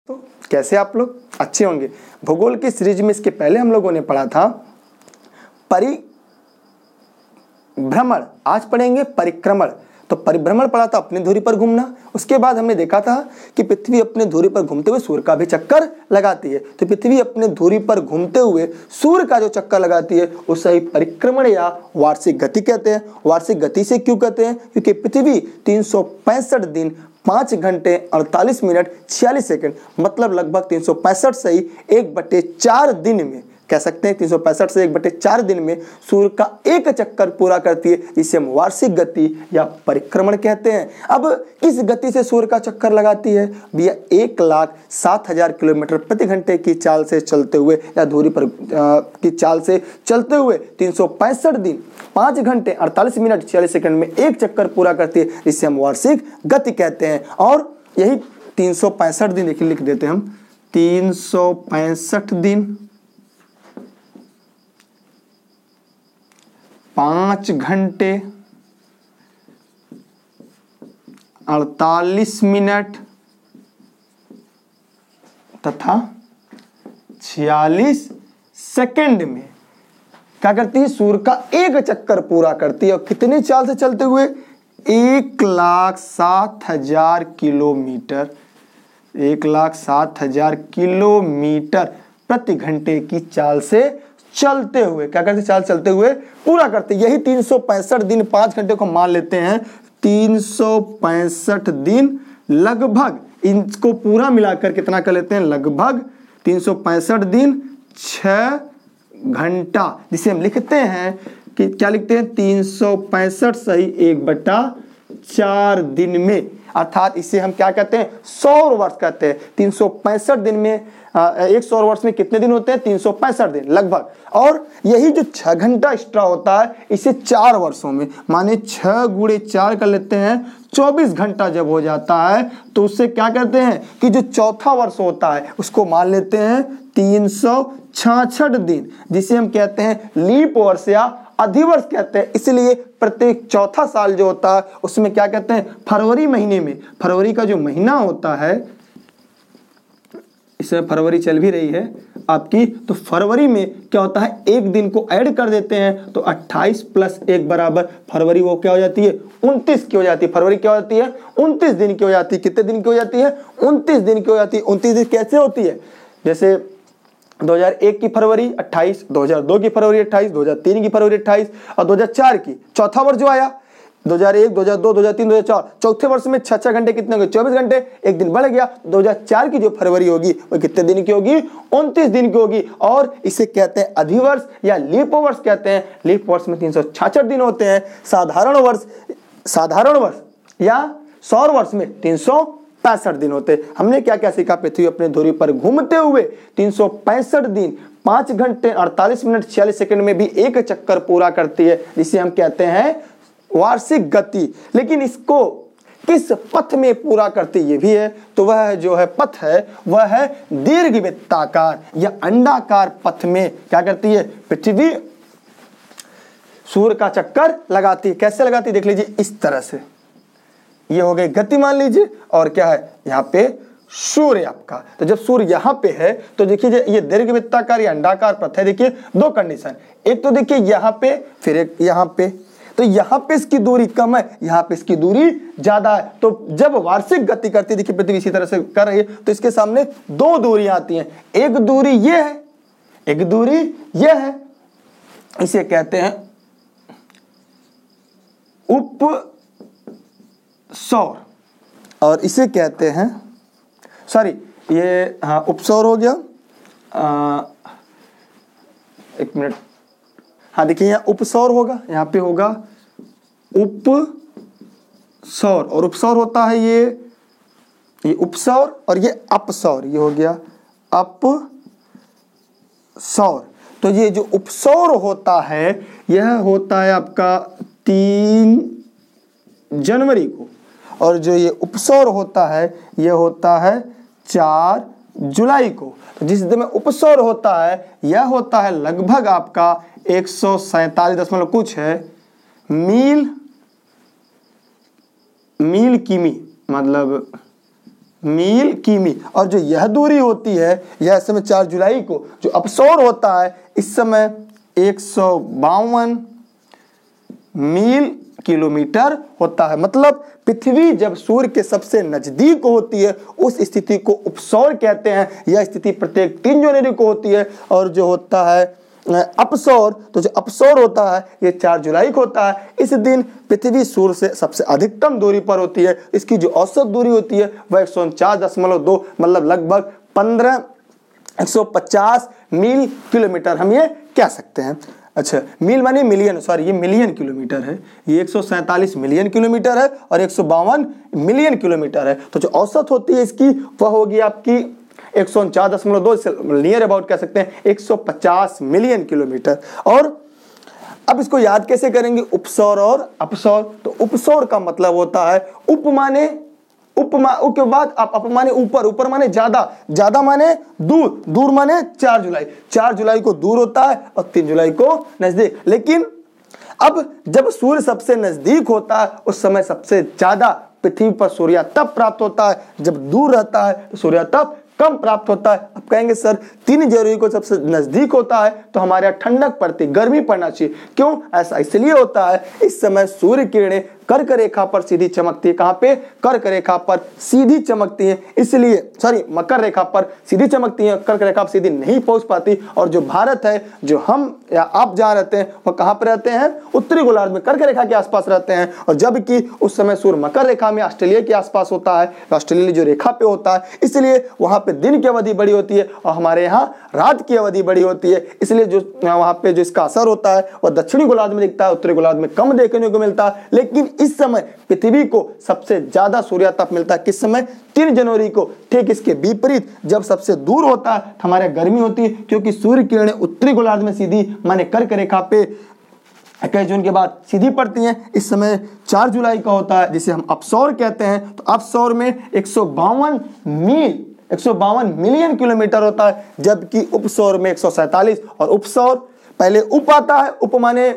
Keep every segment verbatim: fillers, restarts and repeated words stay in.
तो कैसे आप लोग अच्छे होंगे। भूगोल की सीरीज में इसके पहले हम लोगों ने पढ़ा था परिभ्रमण, आज पढ़ेंगे परिक्रमण। तो परिभ्रमण पढ़ा था अपनी धुरी पर घूमना, उसके बाद हमने देखा था कि पृथ्वी अपने धुरी पर घूमते हुए सूर्य का भी चक्कर लगाती है। तो पृथ्वी अपने धुरी पर घूमते हुए सूर्य का जो चक्कर लगाती है उसे ही परिक्रमण या वार्षिक गति कहते हैं। वार्षिक गति से क्यों कहते हैं? क्योंकि पृथ्वी तीन सौ पैंसठ दिन पाँच घंटे अड़तालीस मिनट छियालीस सेकंड मतलब लगभग तीन सौ पैंसठ से ही एक बटे चार दिन में कह सकते हैं तीन सौ पैंसठ से एक बटे चार दिन में सूर्य का एक चक्कर पूरा करती है, जिसे हम वार्षिक गति या परिक्रमण कहते हैं। अब किस गति से सूर्य का चक्कर लगाती है भैया? एक लाख सात हजार किलोमीटर प्रति घंटे की चाल से चलते हुए या धुरी पर आ, की चाल से चलते हुए तीन सौ पैंसठ दिन पाँच घंटे अड़तालीस मिनट छियालीस सेकंड में एक चक्कर पूरा करती है, जिसे हम वार्षिक गति कहते हैं। और यही तीन सौ पैंसठ दिन देखिए लिख देते हैं हम, तीन सौ पैंसठ दिन पाँच घंटे अड़तालीस मिनट तथा छियालीस सेकंड में क्या करती है? सूर्य का एक चक्कर पूरा करती है। और कितनी चाल से चलते हुए? एक लाख सात हजार किलोमीटर एक लाख सात हजार किलोमीटर प्रति घंटे की चाल से चलते हुए क्या करते? चाल चलते हुए पूरा करते। यही तीन सौ पैंसठ दिन पाँच घंटे को मान लेते हैं। तीन सौ पैंसठ दिन लगभग, इनको पूरा मिलाकर कितना कर लेते हैं? लगभग तीन सौ पैंसठ दिन छह घंटा, जिसे हम लिखते हैं कि क्या लिखते हैं? तीन सौ पैंसठ सही एक बटा चार दिन में, अर्थात इसे हम क्या कहते हैं? सौर वर्ष कहते हैं। तीन सौ पैंसठ दिन में आ, एक सौर वर्ष में कितने दिन होते हैं? तीन सौ पैंसठ दिन लगभग। और यही जो छह घंटा एक्स्ट्रा होता है इसे चार वर्षों में, माने छह गुणे चार कर लेते हैं, चौबीस घंटा जब हो जाता है तो उससे क्या कहते हैं कि जो चौथा वर्ष होता है उसको मान लेते हैं तीन सौ छियासठ दिन, जिसे हम कहते हैं लीप वर्ष या अधिवर्ष कहते हैं। इसलिए प्रत्येक चौथा साल जो होता है उसमें क्या कहते हैं? फरवरी महीने में, फरवरी का जो महीना होता है, इसमें फरवरी चल भी रही है आपकी, तो फरवरी में क्या होता है? एक दिन को ऐड कर देते हैं तो अट्ठाईस प्लस एक बराबर फरवरी, वो क्या हो जाती है? उनतीस की हो जाती है। फरवरी क्या हो जाती है? उनतीस दिन की हो जाती है। कितने दिन की हो जाती है? उनतीस दिन की हो जाती है। उनतीस दिन कैसे होती है? जैसे दो हज़ार एक की फरवरी अट्ठाईस, दो हज़ार दो की फरवरी अट्ठाईस, दो हज़ार तीन की फरवरी अट्ठाईस और दो हज़ार चार की चौथा वर्ष जो आया दो हज़ार एक, दो हज़ार दो, दो हज़ार तीन, दो हज़ार चार, चौथे वर्ष में छह छह घंटे कितने हो गए? चौबीस घंटे, एक दिन बढ़ गया। दो हज़ार चार की जो फरवरी होगी वो कितने दिन की होगी? उनतीस दिन की होगी। और इसे कहते हैं अधिवर्ष या लीप वर्ष कहते हैं। लीप वर्ष में तीन सौ छियासठ दिन होते हैं। साधारण वर्ष साधारण वर्ष या सौर वर्ष में तीन सौ पैंसठ दिन होते हैं। हमने क्या क्या सीखा? पृथ्वी अपने धुरी पर घूमते हुए तीन सौ पैंसठ दिन पाँच घंटे अड़तालीस मिनट छियालीस सेकंड में भी एक चक्कर पूरा करती है, जिसे हम कहते हैं वार्षिक गति। लेकिन इसको किस पथ में पूरा करती ये भी है, तो वह जो है पथ है वह है दीर्घवृत्ताकार या अंडाकार पथ में क्या करती है? पृथ्वी सूर्य का चक्कर लगाती है। कैसे लगाती है देख लीजिए, इस तरह से। ये हो गई गति मान लीजिए, और क्या है यहाँ पे? सूर्य आपका। तो जब सूर्य यहाँ पे है तो देखिए ये दीर्घवृत्ताकार या अंडाकार पथ है। देखिए दो कंडीशन, एक तो देखिए यहाँ पे, फिर एक यहाँ पे। तो यहाँ पे इसकी दूरी कम है, यहाँ पे इसकी दूरी ज्यादा है। तो जब वार्षिक गति करती है, देखिए पृथ्वी इसी तरह से कर रही है, तो इसके सामने दो दूरियां आती हैं। एक दूरी ये है, एक दूरी ये है। इसे कहते हैं उप सौर, और इसे कहते हैं, सॉरी ये हाँ उपसौर हो गया। आ, एक मिनट, हाँ देखिए यहाँ उपसौर होगा, यहाँ पे होगा उपसौर, और उपसौर होता है ये ये उपसौर और ये अपसौर, ये हो गया अपसौर। तो ये जो उपसौर होता है यह होता है आपका तीन जनवरी को, और जो ये उपसौर होता है यह होता है चार जुलाई को। तो जिस दिन में उपसौर होता है यह होता है लगभग आपका एक सौ सैतालीस दशमलव कुछ है मील मील किमी, मतलब मील किमी। और जो यह दूरी होती है, यह इस समय चार जुलाई को जो अपसौर होता है इस समय एक सौ बावन मील किलोमीटर होता है। मतलब पृथ्वी जब सूर्य के सबसे नजदीक होती है उस स्थिति को उपसौर कहते हैं। यह स्थिति प्रत्येक तीन जनवरी को होती है। और जो होता है अपसौर, तो जो अपसौर होता है ये चार जुलाई को होता है। इस दिन पृथ्वी सूर्य से सबसे अधिकतम दूरी पर होती है। इसकी जो औसत दूरी होती है वह एक सौ उनचास दशमलव दो मतलब लगभग पंद्रह एक सौ पचास मील किलोमीटर हम ये कह सकते हैं। अच्छा, मील माने मिलियन, सॉरी ये मिलियन किलोमीटर है। ये एक सौ सैंतालीस मिलियन किलोमीटर है और एक सौ बावन मिलियन किलोमीटर है। तो जो औसत होती है इसकी वह होगी आपकी एक सौ उनचास दशमलव दो नियर अबाउट कह सकते हैं एक सौ पचास मिलियन किलोमीटर। और अब इसको याद कैसे करेंगे, उपसौर और अपसौर। तो उपसौर का मतलब होता है उप माने उपमा के बाद आप अप माने ऊपर, ऊपर माने ज्यादा, ज्यादा माने दूर, दूर माने चार जुलाई, चार जुलाई को दूर होता है और तीन जुलाई को नजदीक। लेकिन अब जब सूर्य सबसे नजदीक होता है उस समय सबसे ज्यादा पृथ्वी पर सूर्य तप प्राप्त होता है, जब दूर रहता है तो सूर्य तप कम प्राप्त होता है। अब कहेंगे सर तीन जनवरी को सबसे नजदीक होता है तो हमारे यहाँ ठंडक पड़ती, गर्मी पड़ना चाहिए। क्यों ऐसा? इसलिए होता है इस समय सूर्य किरणें कर्क रेखा पर सीधी चमकती है। कहाँ पे? कर्क रेखा पर सीधी चमकती है, इसलिए सॉरी मकर रेखा पर सीधी चमकती है, कर्क रेखा पर सीधी नहीं पहुंच पाती। और जो भारत है, जो हम या आप जहाँ रहते हैं वह कहाँ पर रहते हैं? उत्तरी गोलार्ध में कर्क रेखा के आसपास रहते हैं। और जबकि उस समय सूर्य मकर रेखा में ऑस्ट्रेलिया के आसपास होता है, ऑस्ट्रेलिया जो रेखा पे होता है, इसलिए वहां पे दिन की अवधि बड़ी होती है और हमारे यहाँ रात की अवधि बड़ी होती है। इसलिए जो वहां पे जो इसका असर होता है वह दक्षिणी गोलार्ध में दिखता है, उत्तरी गोलार्ध में कम देखने को मिलता है। लेकिन इस समय पृथ्वी को सबसे ज्यादा सूर्य तप मिलता है किस समय? तीन जनवरी को। ठीक इसके विपरीत जब सबसे दूर होता है तो हमारे गर्मी होती है, क्योंकि सूर्य किरणें उत्तरी गोलार्ध में सीधी माने कर्क रेखा पे इक्कीस जून के बाद सीधी पड़ती हैं। इस समय चार जुलाई का होता है जिसे हम अपसौर कहते हैं। तो अपसौर में एक सौ बावन मील एक सौ बावन मिलियन किलोमीटर होता है, जबकि उपसौर में एक सौ सैंतालीस। और उपसौर पहले उप आता है, उप माने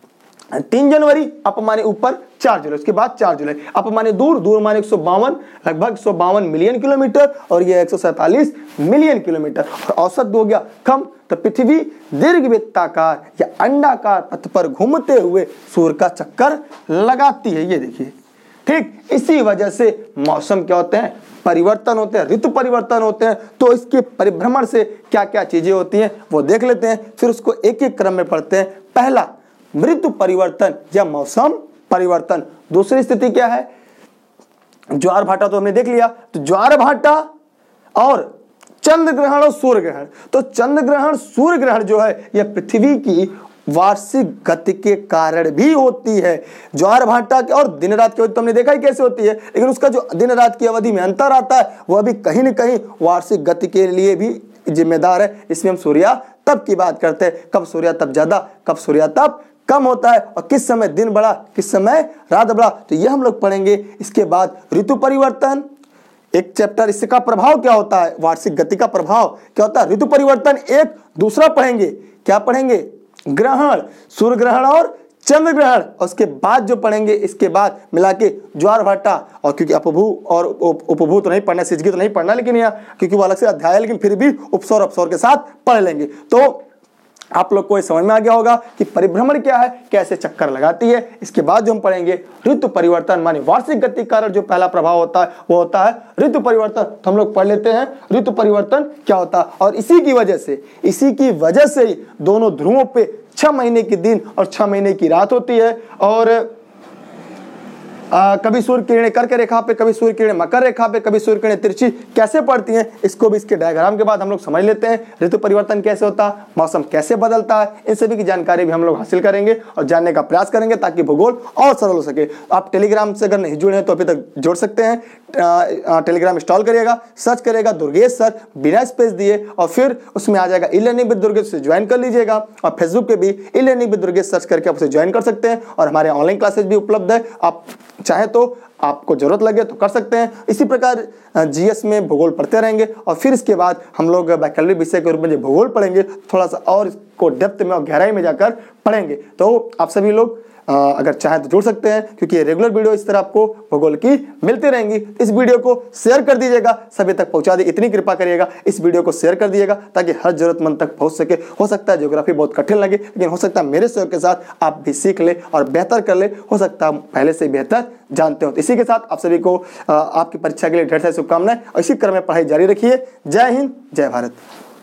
तीन जनवरी, अप माने ऊपर चार जुलाई, उसके बाद चार जुलाई। अप माने दूर, दूर माने एक सौ बावन लगभग एक सौ बावन मिलियन किलोमीटर और यह एक सौ सैंतालीस मिलियन किलोमीटर। और औसत हो गया कम। तो पृथ्वी दीर्घवृत्ताकार या अंडाकार पथ पर घूमते हुए सूर्य का चक्कर लगाती है। ये देखिए, ठीक इसी वजह से मौसम क्या होते हैं? परिवर्तन होते हैं, ऋतु परिवर्तन होते हैं। तो इसके परिभ्रमण से क्या क्या चीजें होती हैं वो देख लेते हैं, फिर उसको एक एक क्रम में पढ़ते हैं। पहला ऋतु परिवर्तन या मौसम परिवर्तन। दूसरी स्थिति क्या है? ज्वार भाटा तो हमने देख लिया। तो ज्वार भाटा और चंद्र ग्रहण और सूर्य ग्रहण। तो चंद्र ग्रहण सूर्य ग्रहण जो है यह पृथ्वी की वार्षिक गति के कारण भी होती है। ज्वार भाटा के और दिन रात की अवधि तो हमने देखा ही कैसे होती है, लेकिन उसका जो दिन रात की अवधि में अंतर आता है वह भी कहीं न कहीं वार्षिक गति के लिए भी जिम्मेदार है। इसमें हम सूर्या तप की बात करते हैं, कब सूर्या तप ज्यादा, कब सूर्या तप कम होता है और किस समय दिन बड़ा, किस समय रात बड़ा। तो यह हम लोग पढ़ेंगे। इसके बाद ऋतु परिवर्तन, एक चैप्टर इसका प्रभाव क्या होता है, वार्षिक गति का प्रभाव क्या होता है, ऋतु परिवर्तन। एक दूसरा पढ़ेंगे, क्या पढ़ेंगे? ग्रहण, सूर्य ग्रहण और चंद्र ग्रहण। और उसके बाद जो पढ़ेंगे इसके बाद मिला के ज्वार भाटा। और क्योंकि अपभू और उपभू तो नहीं पढ़ना, सिजगी तो नहीं पढ़ना, लेकिन यहाँ क्योंकि वो अलग से अध्याय है, लेकिन फिर भी उपसौर अपसौर के साथ पढ़ लेंगे। तो आप लोग को समझ में आ गया होगा कि परिभ्रमण क्या है, कैसे चक्कर लगाती है। इसके बाद जो हम पढ़ेंगे ऋतु परिवर्तन माने वार्षिक गति के कारण जो पहला प्रभाव होता है वो होता है ऋतु परिवर्तन। तो हम लोग पढ़ लेते हैं ऋतु परिवर्तन क्या होता है। और इसी की वजह से इसी की वजह से ही दोनों ध्रुवों पे छह महीने की दिन और छह महीने की रात होती है। और आ, कभी सूर्य किरणें कर्क रेखा पे, कभी सूर्य किरणें मकर रेखा पे, कभी सूर्य किरणें तिरछी कैसे पड़ती हैं, इसको भी इसके डायग्राम के बाद हम लोग समझ लेते हैं। ऋतु परिवर्तन कैसे होता है, मौसम कैसे बदलता है, इन सभी की जानकारी भी हम लोग हासिल करेंगे और जानने का प्रयास करेंगे ताकि भूगोल और सरल हो सके। आप टेलीग्राम से अगर नहीं जुड़े हैं तो अभी तक जुड़ सकते हैं। टेलीग्राम इंस्टॉल करिएगा, सर्च करिएगा दुर्गेश सर बिना स्पेस दिए, और फिर उसमें आ जाएगा ई लर्निंग विद दुर्गेश से ज्वाइन कर लीजिएगा। और फेसबुक पे भी e learning with Durgesh search करके आप उसे ज्वाइन कर सकते हैं। और हमारे ऑनलाइन क्लासेस भी उपलब्ध है, आप चाहे तो आपको जरूरत लगे तो कर सकते हैं। इसी प्रकार जीएस में भूगोल पढ़ते रहेंगे और फिर इसके बाद हम लोग वैकल्पिक विषय के रूप में जो भूगोल पढ़ेंगे थोड़ा सा और इसको डेप्थ में और गहराई में जाकर पढ़ेंगे। तो आप सभी लोग अगर चाहे तो जुड़ सकते हैं, क्योंकि ये रेगुलर वीडियो इस तरह आपको भूगोल की मिलती रहेंगी। इस वीडियो को शेयर कर दीजिएगा, सभी तक पहुंचा दी, इतनी कृपा करिएगा, इस वीडियो को शेयर कर दीजिएगा ताकि हर जरूरतमंद तक पहुंच सके। हो सकता है ज्योग्राफी बहुत कठिन लगे, लेकिन हो सकता है मेरे सहयोग के साथ आप भी सीख ले और बेहतर कर ले, हो सकता है पहले से बेहतर जानते हो। तो इसी के साथ आप सभी को आपकी परीक्षा के लिए ढेर सारी शुभकामनाएं और इसी क्रम में पढ़ाई जारी रखिए। जय हिंद, जय भारत।